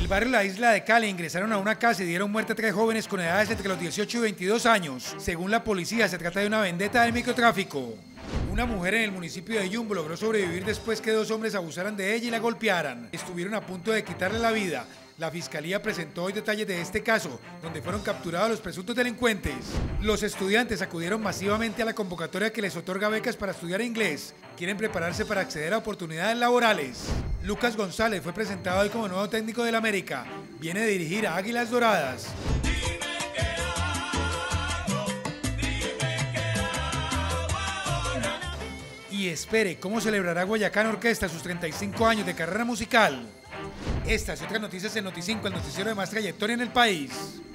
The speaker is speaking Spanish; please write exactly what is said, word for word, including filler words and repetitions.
el barrio La Isla de Cali ingresaron a una casa y dieron muerte a tres jóvenes con edades entre los dieciocho y veintidós años. Según la policía, se trata de una vendetta del microtráfico. Una mujer en el municipio de Yumbo logró sobrevivir después que dos hombres abusaran de ella y la golpearan. Estuvieron a punto de quitarle la vida. La fiscalía presentó hoy detalles de este caso, donde fueron capturados los presuntos delincuentes. Los estudiantes acudieron masivamente a la convocatoria que les otorga becas para estudiar inglés. Quieren prepararse para acceder a oportunidades laborales. Lucas González fue presentado hoy como nuevo técnico del América. Viene de dirigir a Águilas Doradas. Y espere cómo celebrará Guayacán Orquesta sus treinta y cinco años de carrera musical. Estas y otras noticias en Noticinco, el noticiero de más trayectoria en el país.